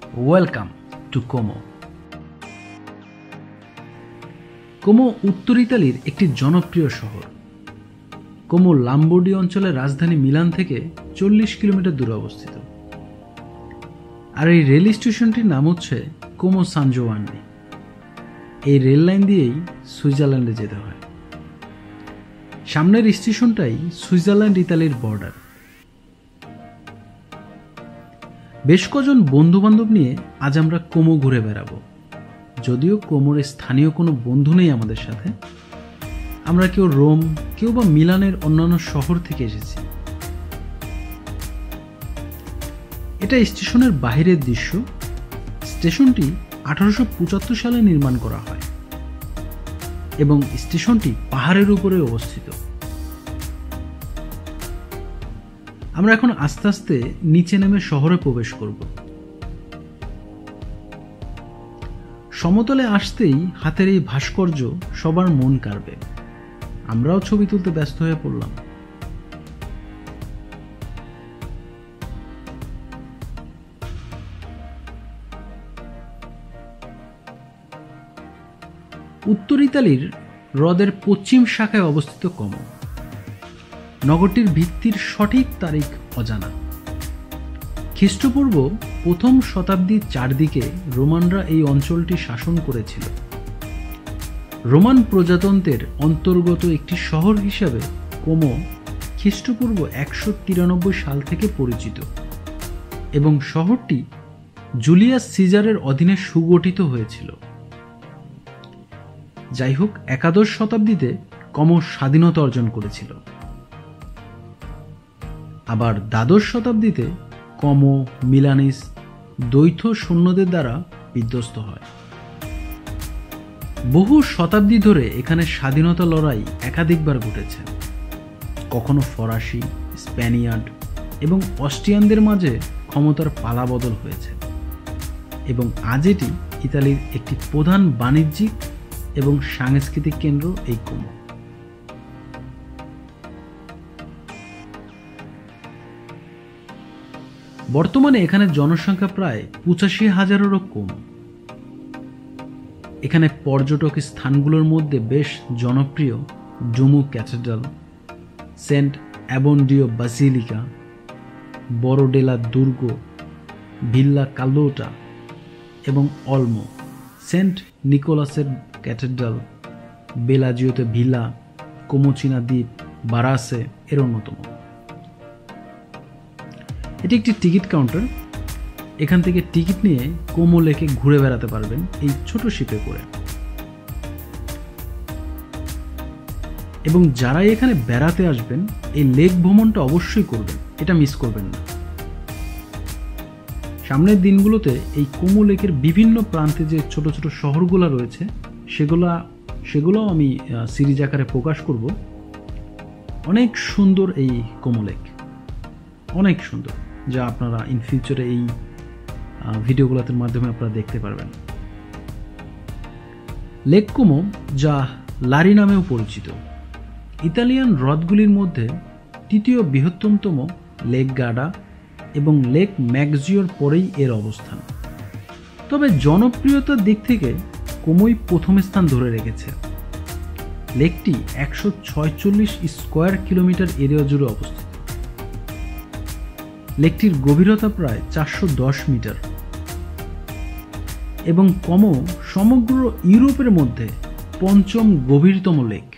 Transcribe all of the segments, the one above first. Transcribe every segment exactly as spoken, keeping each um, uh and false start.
Welcome to Como. Como উত্তর ইতালির একটি জনপ্রিয় শহর। কোমো লাম্বোর্ডি অঞ্চলের রাজধানী মিলান থেকে চল্লিশ কিলোমিটার দূরে অবস্থিত। আর এই রেল স্টেশনটির নাম হচ্ছে কোমো সান জোয়ান্নি। এই রেল লাইন দিয়েই সুইজারল্যান্ডে যেতে হয়। সামনের স্টেশনটাই সুইজারল্যান্ড ইতালির বর্ডার। বেশ কজন বন্ধু বান্ধব নিয়ে আজ আমরা কোমো ঘুরে বেড়াবো। যদিও কোমোর স্থানীয় কোনো বন্ধু নেই আমাদের সাথে। আমরা কেউ রোম, কেউ বা মিলানের অন্যান্য শহর থেকে এসেছি। এটা স্টেশনের বাহিরের দৃশ্য। স্টেশনটি আঠারোশো পঁচাত্তর সালে নির্মাণ করা হয় এবং স্টেশনটি পাহাড়ের উপরে অবস্থিত। আমরা এখন আস্তে আস্তে নিচে নেমে শহরে প্রবেশ করব। সমতলে আসতেই হাতের এই ভাস্কর্য সবার মন কাড়বে। আমরাও ছবি তুলতে ব্যস্ত হয়ে পড়লাম। উত্তর ইতালির হ্রদের পশ্চিম শাখায় অবস্থিত কোমো। নগরটির ভিত্তির সঠিক তারিখ অজানা। খ্রিস্টপূর্ব প্রথম শতাব্দীর চারদিকে রোমানরা এই অঞ্চলটি শাসন করেছিল। রোমান প্রজাতন্ত্রের অন্তর্গত একটি শহর হিসাবে কোমো খ্রিস্টপূর্ব একশো তিরানব্বই সাল থেকে পরিচিত এবং শহরটি জুলিয়াস সিজারের অধীনে সুগঠিত হয়েছিল। যাই হোক, একাদশ শতাব্দীতে কোমো স্বাধীনতা অর্জন করেছিল। আবার দ্বাদশ শতাব্দীতে কোমো মিলানিস দ্বৈত সৈন্যদের দ্বারা বিধ্বস্ত হয়। বহু শতাব্দী ধরে এখানে স্বাধীনতা লড়াই একাধিকবার ঘটেছে। কখনো ফরাসি, স্প্যানিয়ার্ড এবং অস্ট্রিয়ানদের মাঝে ক্ষমতার পালাবদল হয়েছে এবং আজ এটি ইতালির একটি প্রধান বাণিজ্যিক এবং সাংস্কৃতিক কেন্দ্র এই কোমো। বর্তমানে এখানে জনসংখ্যা প্রায় পঁচাশি হাজারেরও কম। এখানে পর্যটক স্থানগুলোর মধ্যে বেশ জনপ্রিয় Duomo cathedral, Saint Abbondio basilica, Baradello দুর্গ, ভিল্লা কালোটা এবং অলমো, সেন্ট নিকোলাসের ক্যাথেড্রাল, বেলাজিওতে ভিলা, কোমোচিনা দ্বীপ, বারাসে এর অন্যতম। এটি একটি টিকিট কাউন্টার। এখান থেকে টিকিট নিয়ে কোমো লেকে ঘুরে বেড়াতে পারবেন এই ছোট শিপে করে। এবং যারাই এখানে বেড়াতে আসবেন এই লেক ভ্রমণটা অবশ্যই করবেন, এটা মিস করবেন না। সামনের দিনগুলোতে এই কোমো লেকের বিভিন্ন প্রান্তে যে ছোট ছোট শহরগুলো রয়েছে সেগুলা সেগুলোও আমি সিরিজ আকারে প্রকাশ করব। অনেক সুন্দর এই কোমো লেক, অনেক সুন্দর, যা আপনারা ইন ফিউচারে এই ভিডিওগুলোর মাধ্যমে আপনারা দেখতে পারবেন। লেক কোমো, যা লারি নামেও পরিচিত, ইতালিয়ান হ্রদগুলির মধ্যে তৃতীয় বৃহত্তমতম লেক গার্ডা এবং লেক ম্যাগজিওর পরেই এর অবস্থান। তবে জনপ্রিয়তার দিক থেকে কোমোই প্রথম স্থান ধরে রেখেছে। লেকটি একশো ছয়চল্লিশ স্কোয়ার কিলোমিটার এরিয়া জুড়ে অবস্থিত। লেকটির গভীরতা প্রায় চারশো দশ মিটার এবং কোমো সমগ্র ইউরোপের মধ্যে পঞ্চম গভীরতম লেক।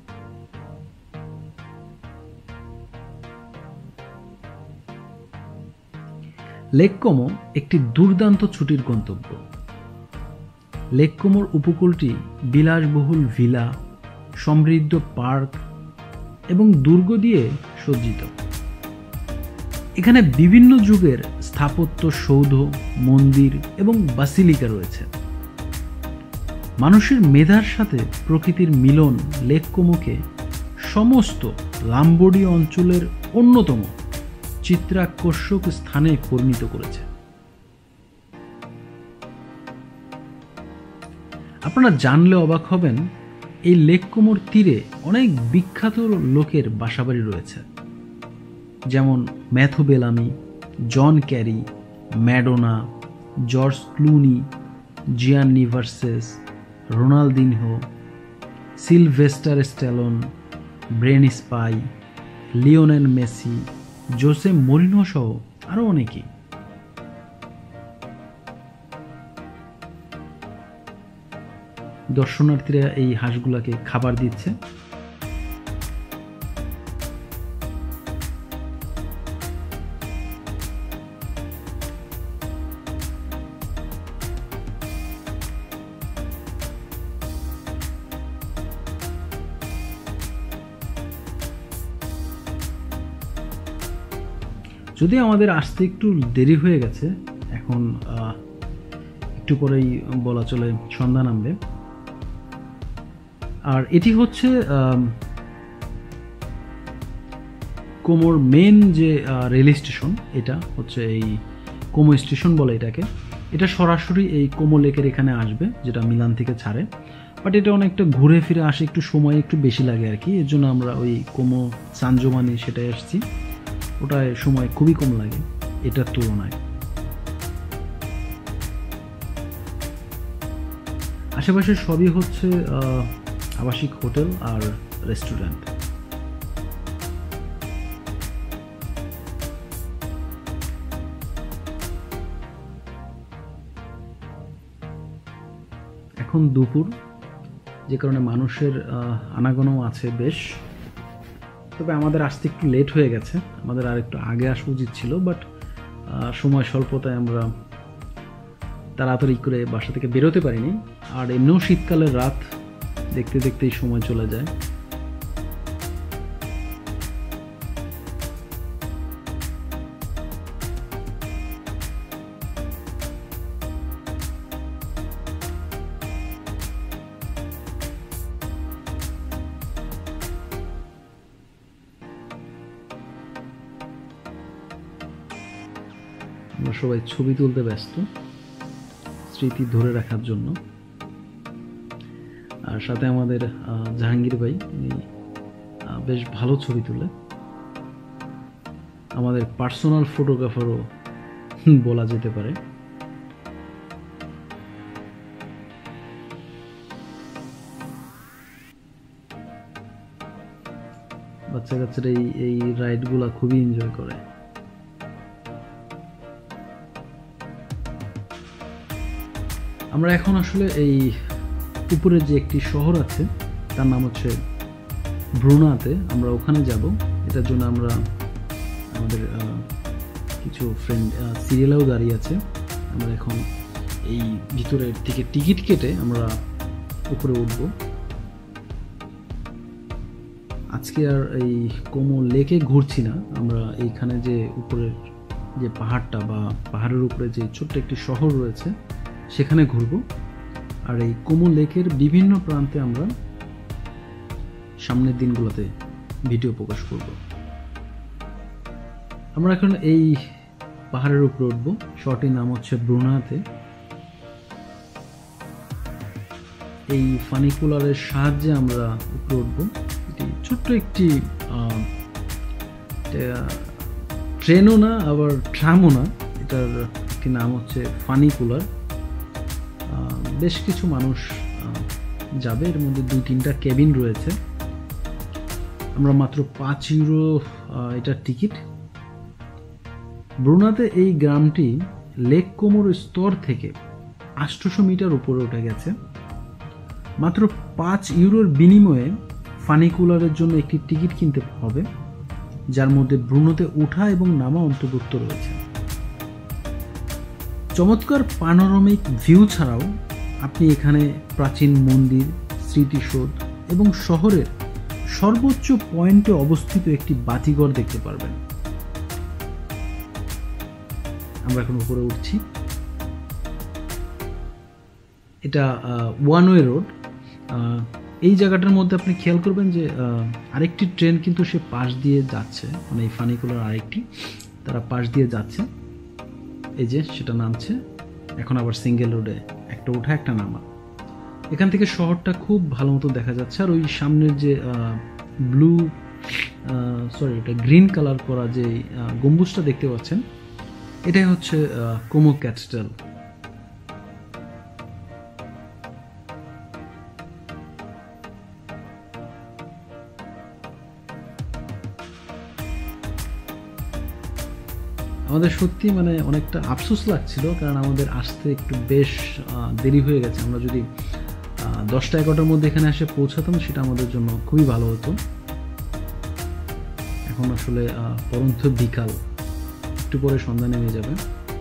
লেক কোমো একটি দুর্দান্ত ছুটির গন্তব্য। লেক কোমোর উপকূলটি বিলাসবহুল ভিলা, সমৃদ্ধ পার্ক এবং দুর্গ দিয়ে সজ্জিত। এখানে বিভিন্ন যুগের স্থাপত্য সৌধ, মন্দির এবং বাসিলিকা রয়েছে। মানুষের মেধার সাথে প্রকৃতির মিলন লেক কোমোকে সমস্ত লাম্বোর্ডি অঞ্চলের অন্যতম চিত্রাকর্ষক স্থানে পরিণত করেছে। আপনারা জানলে অবাক হবেন, এই লেক কোমোর তীরে অনেক বিখ্যাত লোকের বাসাবাড়ি রয়েছে, যেমন Matthew Bellamy, John Kerry, Madonna, George Clooney, Gianni Versace, Ronaldinho, Sylvester Stallone, ব্রেন স্পাই, লিওনেল মেসি, জোসে মরিনহো সহ আরও অনেকেই। দর্শনার্থীরা এই হাঁসগুলাকে খাবার দিচ্ছে। যদি আমাদের আসতে একটু দেরি হয়ে গেছে, এখন একটু পরেই বলা চলে সন্ধ্যা নামবে। আর এটি হচ্ছে কোমোর মেন যে রেল স্টেশন, এটা হচ্ছে এই কোমো স্টেশন বলে এটাকে। এটা সরাসরি এই কোমো লেকের এখানে আসবে, যেটা মিলান থেকে ছাড়ে। বাট এটা অনেকটা ঘুরে ফিরে আসে, একটু সময় একটু বেশি লাগে আর কি। এর জন্য আমরা ওই কোমো সান জোভানি সেটাই এসেছি, ওটায় সময় খুবই কম লাগে এটার তুলনায়। আশেপাশে সবই হচ্ছে আবাসিক হোটেল আর রেস্টুরেন্ট। এখন দুপুর, যে কারণে মানুষের আনাগোনাও আছে বেশ। তবে আমাদের আসতে একটু লেট হয়ে গেছে, আমাদের আর একটু আগে আসা উচিত ছিল, বাট সময় স্বল্পতায় আমরা তাড়াতাড়ি করে বাসা থেকে বেরোতে পারিনি। আর এমনিও শীতকালের রাত, দেখতে দেখতেই সময় চলে যায়। আমরা সবাই ছবি তুলতে ব্যস্ত, স্মৃতি ধরে রাখার জন্য। আর সাথে আমাদের জাহাঙ্গীর ভাই, উনি বেশ ভালো ছবি তুলে, আমাদের পার্সোনাল ফটোগ্রাফারও বলা যেতে পারে। বাচ্চা কাচ্চারা এই এই রাইডগুলা খুবই এনজয় করে। আমরা এখন আসলে এই উপরে যে একটি শহর আছে তার নাম হচ্ছে ব্রুনাতে, আমরা ওখানে যাব। এটার জন্য আমরা আমাদের কিছু ফ্রেন্ড সিরিয়ালেও দাঁড়িয়ে আছে। আমরা এখন এই ভিতরের থেকে টিকিট কেটে আমরা উপরে উঠব। আজকে আর এই কোমো লেকে ঘুরছি না, আমরা এইখানে যে উপরের যে পাহাড়টা বা পাহাড়ের উপরে যে ছোট্ট একটি শহর রয়েছে সেখানে ঘুরব। আর এই কোমো লেকের বিভিন্ন প্রান্তে আমরা সামনের দিনগুলোতে ভিডিও প্রকাশ করব। আমরা এখন এই পাহাড়ের উপরে উঠব, শহরটির নাম হচ্ছে ব্রুনাতে। এই ফানিকুলারের সাহায্যে আমরা উপরে উঠব। এটি ছোট্ট একটি ট্রেনও না আবার ট্রামও না, এটার একটি নাম হচ্ছে ফানিকুলার। বেশ কিছু মানুষ যাবে, এর মধ্যে দুই তিনটা কেবিন রয়েছে। আমরা মাত্র পাঁচ ইউরো এটার টিকিট। ব্রুনাতে এই গ্রামটি লেক কোমোর স্তর থেকে আটশোশো মিটার উপরে উঠে গেছে। মাত্র পাঁচ ইউরোর বিনিময়ে ফানিকুলারের জন্য একটি টিকিট কিনতে হবে, যার মধ্যে ব্রুনোতে ওঠা এবং নামা অন্তর্ভুক্ত রয়েছে। চমৎকার পানোরামিক ভিউ ছাড়াও আপনি এখানে প্রাচীন মন্দির, স্মৃতিসৌধ এবং শহরের সর্বোচ্চ পয়েন্টে অবস্থিত একটি বাতিঘর দেখতে পারবেন। আমরা এখন উপরে উঠছি। এটা ওয়ান ওয়ে রোড। এই জায়গাটার মধ্যে আপনি খেয়াল করবেন যে আরেকটি ট্রেন কিন্তু সে পাশ দিয়ে যাচ্ছে, মানে এই ফানিকুলার আরেকটি তারা পাশ দিয়ে যাচ্ছে। এই যে সেটা নামছে, এখন আবার সিঙ্গেল রোডে একটা ওঠা একটা নামা। এখান থেকে শহরটা খুব ভালো মতো দেখা যাচ্ছে। আর ওই সামনের যে ব্লু সরি এটা গ্রিন কালার করা যে গম্বুজটা দেখতে পাচ্ছেন, এটাই হচ্ছে কোমো ক্যাথেড্রাল। আমাদের সত্যি মানে অনেকটা আফসোস লাগছিল, কারণ আমাদের আসতে একটু বেশ দেরি হয়ে গেছে। আমরা যদি দশটা এগারোটার মধ্যে এখানে এসে পৌঁছাতাম সেটা আমাদের জন্য খুবই ভালো হতো। এখন আসলে পরন্ত বিকাল, একটু পরে সন্ধ্যা নেমে যাবে।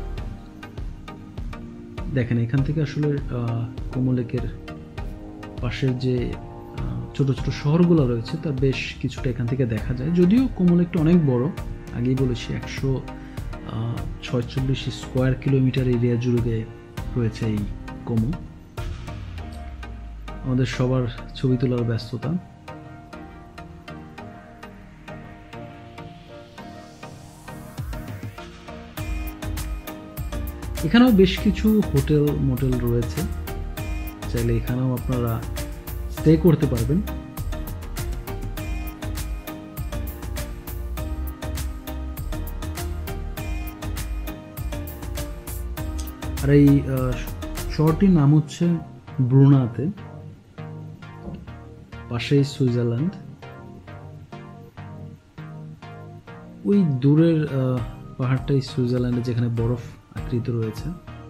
দেখেন এখান থেকে আসলে কোমো লেকের পাশের যে ছোট ছোট শহরগুলো রয়েছে তার বেশ কিছুটা এখান থেকে দেখা যায়। যদিও কোমো লেকটা অনেক বড়, আগেই বলেছি একশো ছয়চল্লিশ স্কোয়ার কিলোমিটার এরিয়া জুড়ে রয়েছে এই কোমো। আমাদের সবার ছবি তোলার ব্যস্ততা। এখানেও বেশ কিছু হোটেল মোটেল রয়েছে, চাইলে এখানেও আপনারা স্টে করতে পারবেন। আর এই শহরটির নাম হচ্ছে ব্রুনাতে, পাশেই সুইজারল্যান্ড। ওই দূরের পাহাড়টাই সুইজারল্যান্ডে, যেখানে বরফ আকৃত রয়েছে।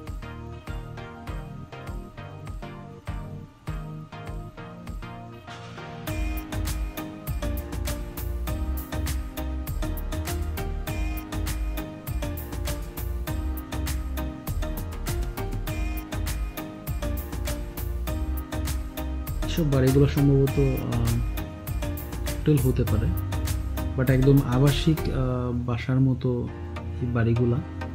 সব বাড়িগুলো সম্ভবত হোটেল হতে পারে, বাট একদম আবাসিক বাসার মতো এই বাড়িগুলা।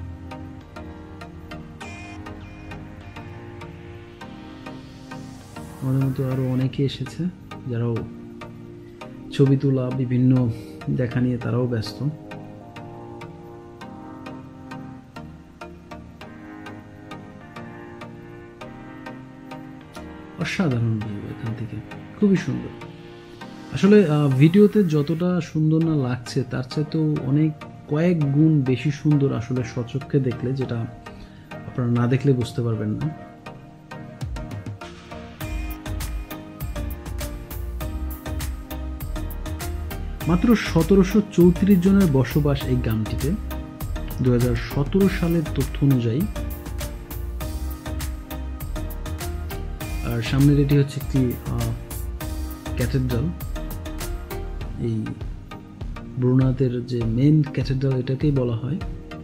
আমাদের মতো আরো অনেকে এসেছে যারাও ছবি তোলা, বিভিন্ন দেখা নিয়ে তারাও ব্যস্ত। অসাধারণ ভিউ এখান থেকে, খুবই সুন্দর। আসলে ভিডিওতে যতটা সুন্দর না লাগছে তার চাইতেও অনেক কয়েক গুণ বেশি সুন্দর আসলে সচক্ষে দেখলে, যেটা আপনারা না দেখলে বুঝতে পারবেন না। মাত্র সতেরোশো চৌত্রিশ জনের বসবাস এই গ্রামটিতে দু হাজার সতেরো সালের তথ্য অনুযায়ী। আর সামনের এটি হচ্ছে একটি ক্যাথেড্রাল, এই ব্রুনাতের যে মেইন ক্যাথেড্রাল এটাকেই বলা হয়।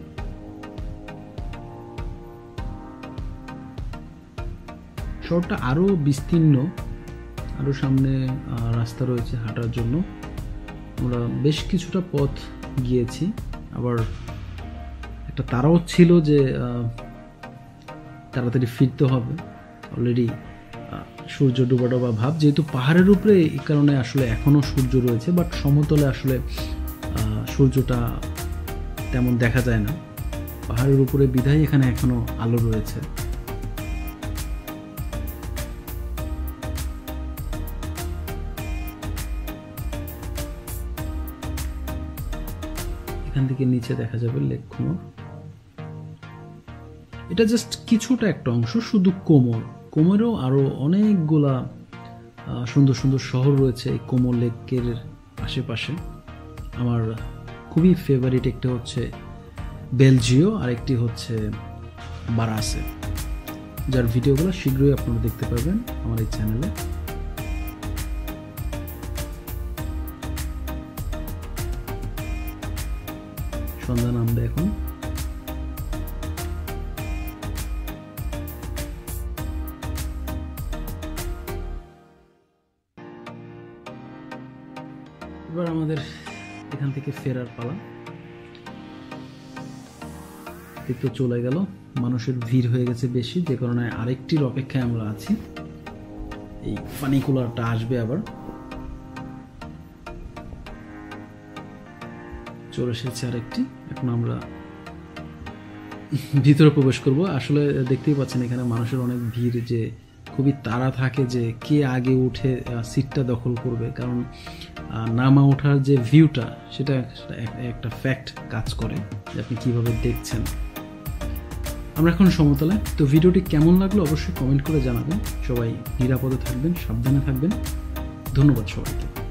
শহরটা আরো বিস্তীর্ণ, আরো সামনে রাস্তা রয়েছে হাঁটার জন্য। আমরা বেশ কিছুটা পথ গিয়েছি, আবার একটা তারাও ছিল যে তাড়াতাড়ি ফিরতে হবে। অলরেডি সূর্য ডোবা ডোবা ভাব, যেহেতু পাহাড়ের উপরে এই কারণে আসলে এখনো সূর্য রয়েছে, বাট সমতলে আসলে সূর্যটা তেমন দেখা যায় না। পাহাড়ের উপরে বিধায় এখানে এখনো আলো রয়েছে। এখান থেকে নিচে দেখা যাবে লেক কোমোর। এটা জাস্ট কিছুটা একটা অংশ, শুধু কোমোর। কোমোরেও আরো অনেকগুলা সুন্দর সুন্দর শহর রয়েছে এই কোমো লেকের আশেপাশে। আমার খুবই ফেভারিট একটা হচ্ছে বেলজিও, আর একটি হচ্ছে বারাসে, যার ভিডিওগুলো শীঘ্রই আপনারা দেখতে পাবেন আমার এই চ্যানেলে। সন্ধ্যা নামবে এখন। এবার আমাদের এখান থেকে ফেরার পালা। তো চলে গেল, মানুষের ভিড় হয়ে গেছে বেশি, যে কারণে আরেকটির অপেক্ষায় আমরা আছি। এই ফানিকুলারটা আসবে আবার। চলে এসেছে আরেকটি, এখন আমরা ভিতরে প্রবেশ করব। আসলে দেখতেই পাচ্ছেন এখানে মানুষের অনেক ভিড়, যে খুবই তাড়া থাকে যে কে আগে উঠে সিটটা দখল করবে, কারণ নামা ওঠার যে ভিউটা সেটা একটা ফ্যাক্ট কাজ করে যে আপনি কিভাবে দেখছেন। আমরা এখন সমতলে। তো ভিডিওটি কেমন লাগলো অবশ্যই কমেন্ট করে জানাবেন। সবাই নিরাপদে থাকবেন, সাবধানে থাকবেন। ধন্যবাদ সবাইকে।